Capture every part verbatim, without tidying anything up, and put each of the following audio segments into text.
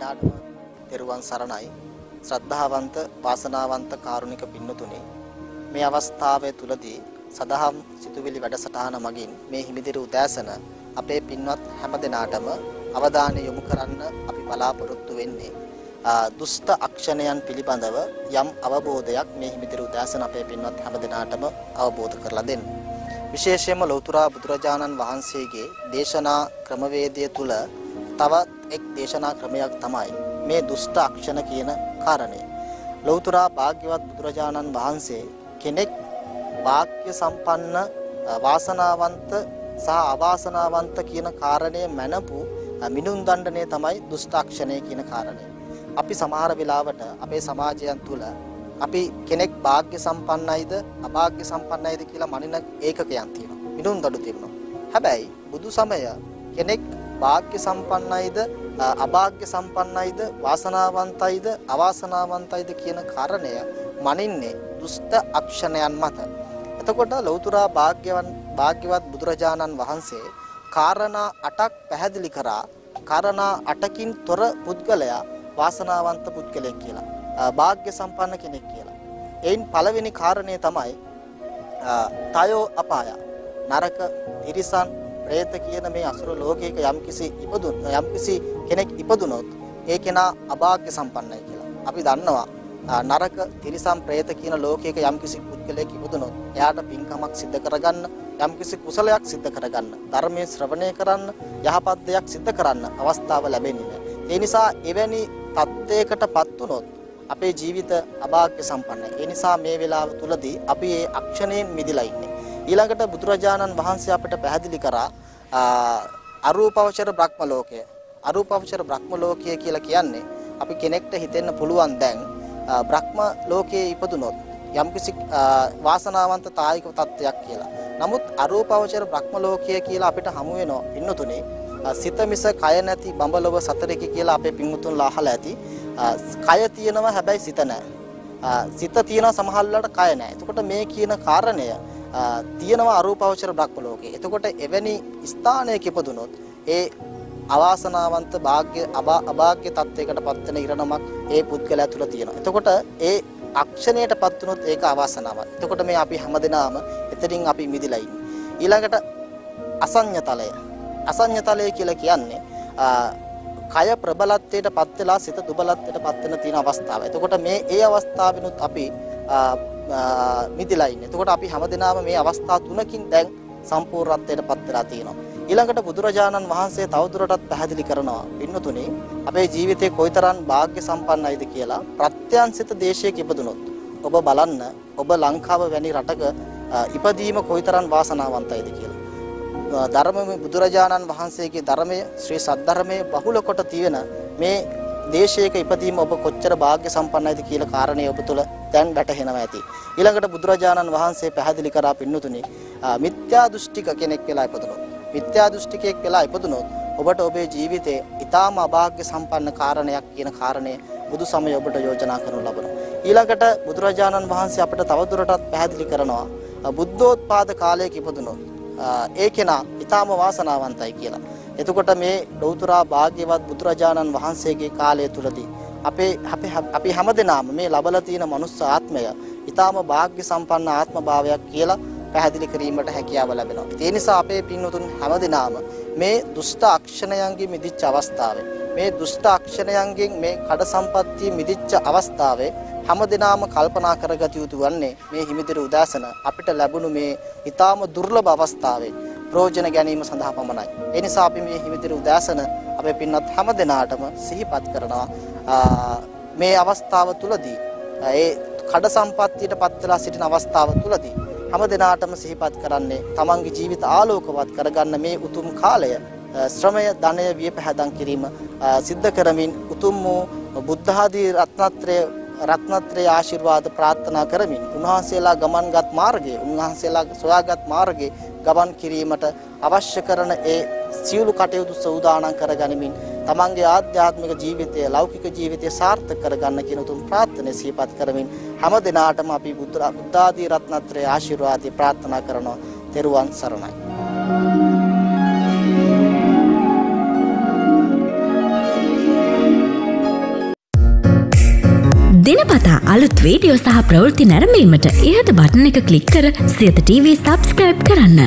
හැමදෙනාටම තෙරුවන් සරණයි. ශ්‍රද්ධාවන්ත වාසනාවන්ත කාරුණික පින්නතුනි, මේ අවස්ථාවේ තුලදී සදහම් සිතුවිලි වැඩසටහන මගින් මේ හිමිදිරි උදෑසන අපේ පින්වත් හැමදෙනාටම අවධානය යොමු කරන්න අපි බලාපොරොත්තු වෙන්නේ දුෂ්ට අක්ෂණයන් පිළිබඳව යම් අවබෝධයක් මේ හිමිදිරි උදෑසන අපේ පින්වත් හැමදෙනාටම අවබෝධ කරලා දෙන්න. විශේෂයෙන්ම ලෞතර බුදුරජාණන් වහන්සේගේ දේශනා ක්‍රමවේදය තුල තවත් එක් දේශනා ක්‍රමයක් තමයි මේ දුෂ්ට අක්ෂණ කියන කාරණය. ලෞතර භාග්‍යවත් බුදුරජාණන් වහන්සේ කෙනෙක් වාක්‍ය සම්පන්න වාසනාවන්ත සහ අවාසනාවන්ත කියන කාරණය මැනපු මිනුම් දණ්ඩනය තමයි දුෂ්ට අක්ෂණය කියන කාරණය. අපි සමහර වෙලාවට අපේ සමාජයන් තුල අපි කෙනෙක් වාග්ය සම්පන්නයිද අභාග්‍ය සම්පන්නයිද කියලා මනින ඒකකයන් තියෙනවා. මිනුම් දඩු තියෙනවා. හැබැයි බුදු සමය කෙනෙක් වාග්ය සම්පන්නයිද අභාග්‍ය සම්පන්නයිද වාසනාවන්තයිද අවාසනාවන්තයිද කියන කාරණය මනින්නේ දුෂ්ට අක්ෂණයන් මත. එතකොට ලෞතර භාග්‍යවන් භාග්‍යවත් බුදුරජාණන් වහන්සේ කාරණා අටක් පැහැදිලි කරා. කාරණා අටකින් තොර පුද්ගලයා වාසනාවන්ත පුද්ගලයෙක් කියලා. භාග්‍ය සම්පන්න කෙනෙක් කියලා. එයින් පළවෙනි කාරණය තමයි තයෝ අපාය. නරක, තිරිසන්, പ്രേත කියන මේ අසුර ලෝකයක යම්කිසි ඉපදුන යම්කිසි කෙනෙක් ඉපදුනොත් ඒ කෙනා අභාග්‍ය සම්පන්නයි කියලා. අපි දන්නවා නරක, තිරිසන්, പ്രേත කියන ලෝකයක යම්කිසි පුද්ගලයෙක් ඉපදුනොත් එයාට පින්කමක් සිද්ධ කරගන්න, යම්කිසි කුසලයක් සිද්ධ කරගන්න, ධර්මයේ ශ්‍රවණය කරන්න, යහපත් දෙයක් සිද්ධ කරන්න අවස්ථාව ලැබෙන්නේ නැහැ. ඒ නිසා එවැනි තත්ත්වයකටපත් වුනොත් අපේ ජීවිත අභාග්‍ය සම්පන්නයි. ඒ නිසා මේ වෙලාව තුලදී අපි මේ අක්ෂණයෙන් මිදලා ඉන්නේ. ඊළඟට බුදුරජාණන් වහන්සේ අපිට පැහැදිලි කරා අරූපවචර බ්‍රහ්ම ලෝකය. අරූපවචර බ්‍රහ්ම ලෝකය කියලා කියන්නේ අපි කෙනෙක්ට හිතෙන්න පුළුවන් දැන් බ්‍රහ්ම ලෝකයේ ඉපදුනොත් යම්කිසි වාසනාවන්ත තායික තත්ත්වයක් කියලා. නමුත් අරූපවචර බ්‍රහ්ම ලෝකය කියලා අපිට හමු වෙනවා පින්නතුනේ සිත මිස කය නැති බඹලව සතරකි කියලා අපේ පින්වුතුන්ලා අහලා ඇති. කය තියෙනවා හැබැයි සිත නැහැ. සිත තියෙනවා සමහරවල්ලාට කය නැහැ. එතකොට මේ කියන කාරණය තියෙනවා අරූපවචර බ්‍රහ්ම ලෝකේ. එතකොට එවැනි ස්ථානයක ඉපදුනොත් ඒ අවාසනාවන්ත භාග්‍ය අභාග්‍ය තත්වයකට පත් වෙන ඉරණමක් ඒ පුද්ගලයා තුල තියෙනවා. එතකොට ඒ අක්ෂණයටපත් වුනොත් ඒක අවාසනාවක්. එතකොට මේ අපි හැමදෙනාම එතනින් අපි මිදිලා ඉන්නේ. ඊළඟට අසඤ්ඤතලය. අසඤ්ඤතලය කියලා කියන්නේ කය ප්‍රබලත්වයට පත් වෙලා සිත දුබලත්වයට පත් වෙන තියෙන අවස්ථාව. එතකොට මේ ඒ අවස්ථාවෙනුත් අපි මිදිලා ඉන්නේ. එතකොට අපි හැමදෙනාම මේ අවස්ථා තුනකින් දැන් සම්පූර්ණත්වයට පත් වෙලා තියෙනවා. ඊළඟට බුදුරජාණන් වහන්සේ තවදුරටත් පැහැදිලි කරනවා පින්නතුනේ අපේ ජීවිතේ කොයිතරම් වාග්ය සම්පන්නයිද කියලා. ප්‍රත්‍යන්සිත දේශයක ඉපදුනොත් ඔබ බලන්න ඔබ ලංකාව වැනි රටක ඉපදීම කොයිතරම් වාසනාවන්තයිද කියලා. ධර්මයේ බුදුරජාණන් වහන්සේගේ ධර්මයේ ශ්‍රී සද්ධර්මයේ බහුල කොට තියෙන මේ දේශයක ඉපදීම ඔබ කොච්චර වාග්ය සම්පන්නයිද කියලා කාරණේ ඔබ තුළ දැන් වැටහෙනවා ඇති. ඊළඟට බුදුරජාණන් වහන්සේ පැහැදිලි කරා පින්නතුනේ මිත්‍යා දෘෂ්ටික කෙනෙක් වෙලා ඉපදුනොත් මිත්‍යා දෘෂ්ටිකයෙක් වෙලා ඉපදුනොත් ඔබට ඔබේ ජීවිතේ ඊටාම අභාග්‍ය සම්පන්න කාරණයක් කියන කාරණය බුදු සමය ඔබට යෝජනා කරනු ලබනවා. ඊළඟට බුදුරජාණන් වහන්සේ අපිට තවදුරටත් පැහැදිලි කරනවා බුද්ධෝත්පාද කාලයක ඉපදුනොත් ඒ කෙනා ඊටාම වාසනාවන්තයි කියලා. එතකොට මේ ලෞතර භාග්‍යවත් බුදුරජාණන් වහන්සේගේ කාලය තුලදී අපේ අපි හැමදෙනාම මේ ලබලා තියෙන මනුස්ස ආත්මය ඊටාම වාග්ය සම්පන්න ආත්ම භාවයක් කියලා පැහැදිලි කිරීමට හැකියාව ලැබෙනවා. ඒ නිසා අපේ පින්වතුන් හැමදෙනාම මේ දුෂ්ට අක්ෂණයන්ගේ මිදිච්ච අවස්ථාවේ මේ දුෂ්ට අක්ෂණයන්ගෙන් මේ කඩ සම්පත්තිය මිදිච්ච අවස්ථාවේ හැමදෙනාම කල්පනා කරගත යුතු වන්නේ මේ හිමිදිරි උදාසන අපිට ලැබුණු මේ ඊටාම දුර්ලභ අවස්ථාවේ ප්‍රයෝජන ගැනීම සඳහා පමණයි. ඒ නිසා අපි මේ හිමිදිරි උදාසන අපේ පින්වත් හැමදෙනාටම සිහිපත් කරනවා මේ අවස්ථාව තුලදී ඒ කඩ සම්පත්තියට පත් වෙලා සිටින අවස්ථාව තුලදී හැමදෙනාටම සිහිපත් කරන්නේ තමන්ගේ ජීවිත ආලෝකවත් කරගන්න මේ උතුම් කාලය ශ්‍රමය ධනය වියපහදම් කිරීම සිද්ධ කරමින් උතුම් වූ බුද්ධ ආදී රත්නත්‍රය රත්නත්‍රය ආශිර්වාද ප්‍රාර්ථනා කරමින් උන්වහන්සේලා ගමන්ගත් මාර්ගයේ උන්වහන්සේලා සොයාගත් මාර්ගයේ ගමන් කිරීමට අවශ්‍ය කරන ඒ සියලු කටයුතු සූදානම් කරගනිමින් තමන්ගේ ආධ්‍යාත්මික ජීවිතය ලෞකික ජීවිතය සාර්ථක කරගන්න කියන උතුම් ප්‍රාර්ථනාව සිහිපත් කරමින් හැම දිනාටම අපි බුද්ධ ආදී රත්නත්‍රය ආශිර්වාද ප්‍රාර්ථනා කරනවා. තෙරුවන් සරණයි. දිනපතා අලුත් වීඩියෝ සහ ප්‍රවෘත්ති නැරඹීමට ඉහත බටන් එක ක්ලික් කර සියත ටීවී සබ්ස්ක්‍රයිබ් කරන්න.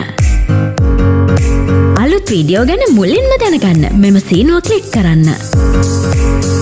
අලුත් වීඩියෝ ගැන මුලින්ම දැනගන්න මෙම සීනුව ක්ලික් කරන්න.